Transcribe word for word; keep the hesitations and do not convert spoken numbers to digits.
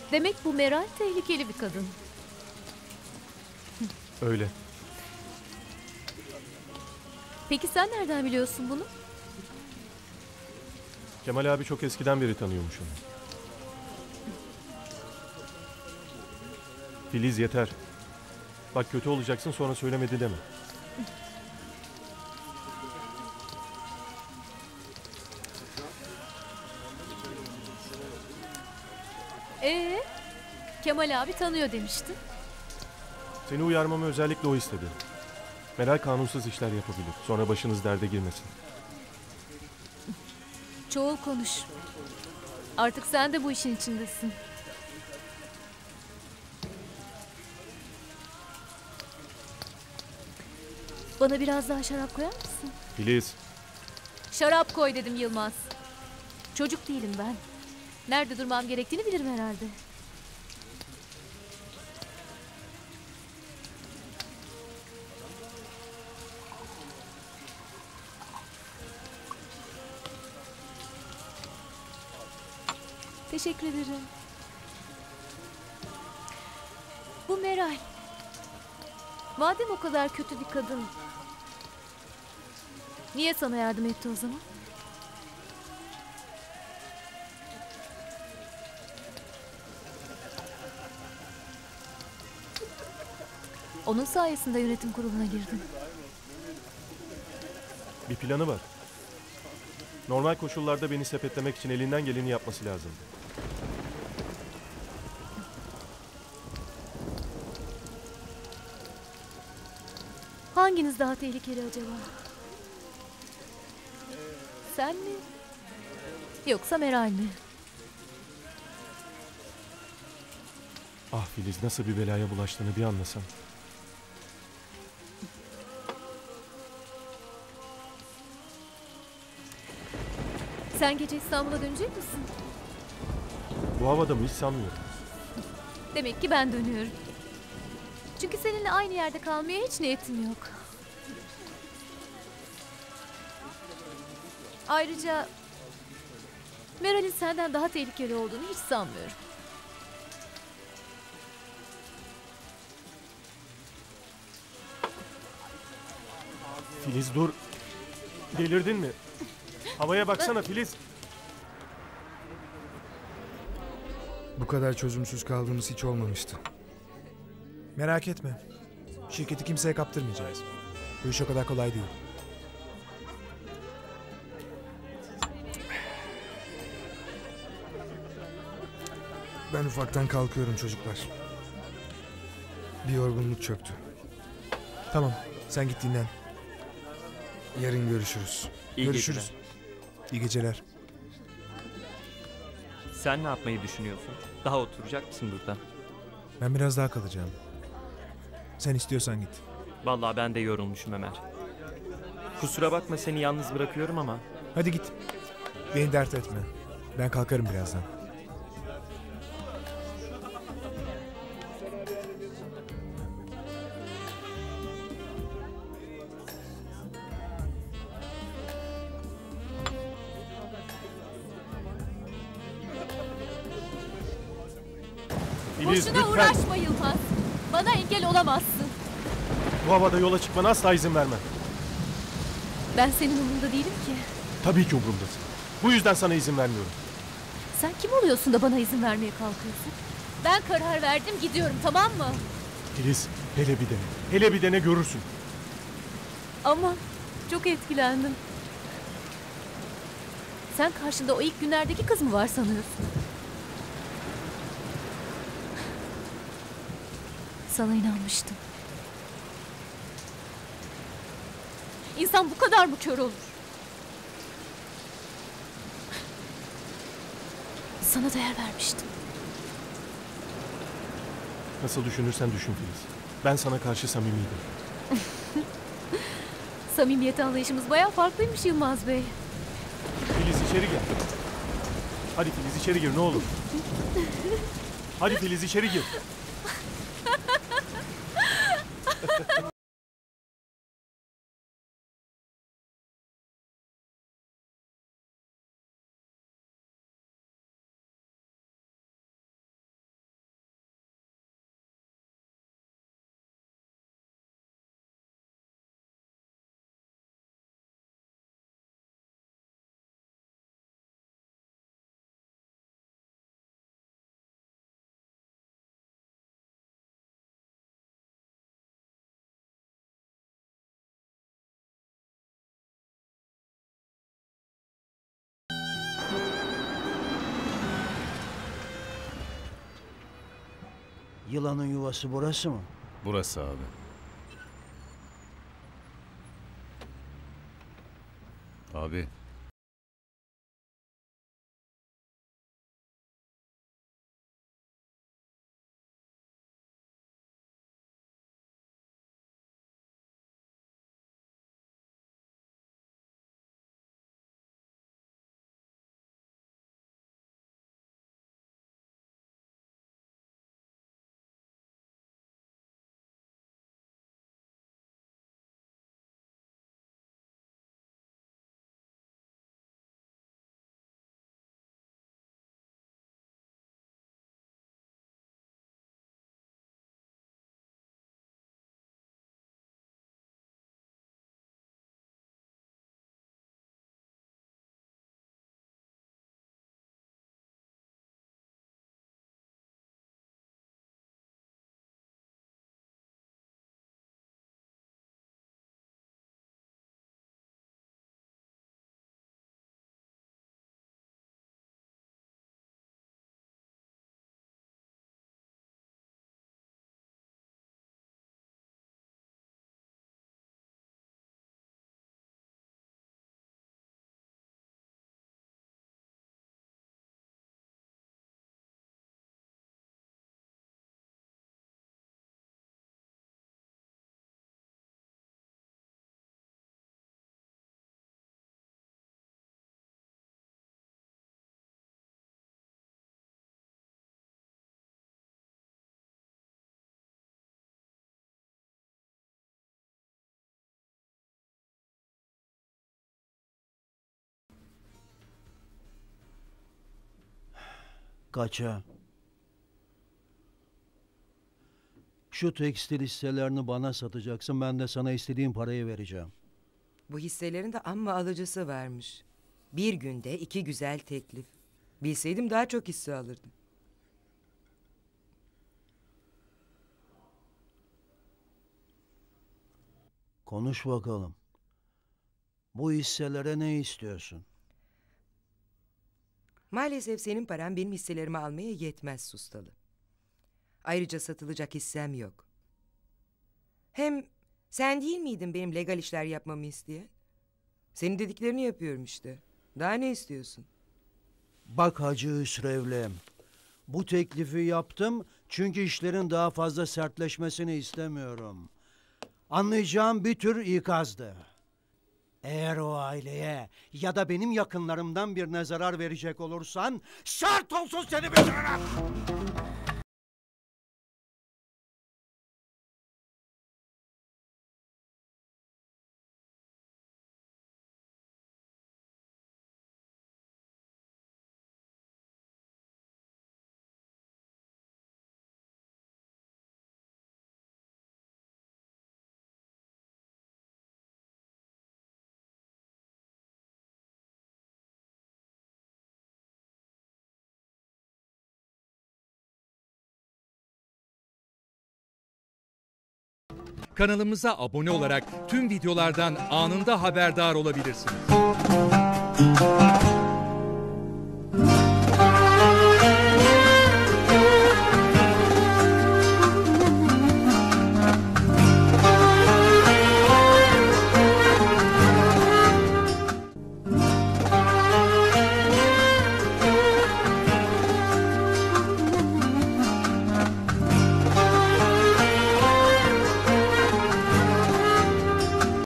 Demek bu Meral tehlikeli bir kadın. Öyle. Peki sen nereden biliyorsun bunu? Kemal abi çok eskiden beri tanıyormuş onu. Filiz yeter. Bak kötü olacaksın sonra söylemedi deme. Ee, Kemal abi tanıyor demiştin. Seni uyarmamı özellikle o istedi. Meral kanunsuz işler yapabilir. Sonra başınız derde girmesin. Çoğul konuş. Artık sen de bu işin içindesin. Bana biraz daha şarap koyar mısın? Filiz. Şarap koy dedim Yılmaz. Çocuk değilim ben. Nerede durmam gerektiğini bilirim herhalde. Teşekkür ederim. Bu Meral. Madem o kadar kötü bir kadın, niye sana yardım etti o zaman? Onun sayesinde yönetim kuruluna girdim. Bir planı var. Normal koşullarda beni sepetlemek için elinden geleni yapması lazım. Hanginiz daha tehlikeli acaba? Sen mi? Yoksa Meral mi? Ah Filiz nasıl bir belaya bulaştığını bir anlasan. Sen gece İstanbul'a dönecek misin? Bu havada mı hiç sanmıyorum. Demek ki ben dönüyorum. Çünkü seninle aynı yerde kalmaya hiç niyetim yok. Ayrıca Meral'in senden daha tehlikeli olduğunu hiç sanmıyorum. Filiz dur. Delirdin mi? Havaya baksana Filiz. Bu kadar çözümsüz kaldığımız hiç olmamıştı. Merak etme. Şirketi kimseye kaptırmayacağız. Bu iş o kadar kolay değil. Ben ufaktan kalkıyorum çocuklar. Bir yorgunluk çöktü. Tamam, sen git dinlen. Yarın görüşürüz. İyi Görüşürüz. geceler. İyi geceler. Sen ne yapmayı düşünüyorsun? Daha oturacak mısın burada? Ben biraz daha kalacağım. Sen istiyorsan git. Vallahi ben de yorulmuşum Ömer. Kusura bakma seni yalnız bırakıyorum ama Hadi git. Beni dert etme. Ben kalkarım birazdan. Filiz Boşuna lütfen. uğraşma Yılmaz. Bana engel olamazsın. Bu havada yola çıkmana asla izin vermem. Ben senin umurunda değilim ki. Tabii ki umurumdasın. Bu yüzden sana izin vermiyorum. Sen kim oluyorsun da bana izin vermeye kalkıyorsun? Ben karar verdim, gidiyorum, tamam mı? Filiz hele bir dene. Hele bir dene görürsün. Ama çok etkilendim. Sen karşında o ilk günlerdeki kız mı var sanıyorsun? Sana inanmıştım. İnsan bu kadar mı kör olur? Sana değer vermiştim. Nasıl düşünürsen düşün Filiz. Ben sana karşı samimiydim. Samimiyet anlayışımız bayağı farklıymış Yılmaz Bey. Filiz içeri gel. Hadi Filiz içeri gir ne olur. Hadi Filiz içeri gir. Yılanın yuvası burası mı? Burası abi. Abi. Kaça? Şu tekstil hisselerini bana satacaksın, ben de sana istediğin parayı vereceğim. Bu hisselerin de amma alıcısı varmış. Bir günde iki güzel teklif. Bilseydim daha çok hisse alırdım. Konuş bakalım. Bu hisselere ne istiyorsun? Maalesef senin paran benim hisselerimi almaya yetmez Sustalı. Ayrıca satılacak hissem yok. Hem sen değil miydin benim legal işler yapmamı isteyen? Senin dediklerini yapıyorum işte. Daha ne istiyorsun? Bak Hacı Hüsrevlem, bu teklifi yaptım çünkü işlerin daha fazla sertleşmesini istemiyorum. Anlayacağım bir tür ikazdı. Eğer o aileye ya da benim yakınlarımdan birine zarar verecek olursan şart olsun seni bitiririm. Kanalımıza abone olarak tüm videolardan anında haberdar olabilirsiniz.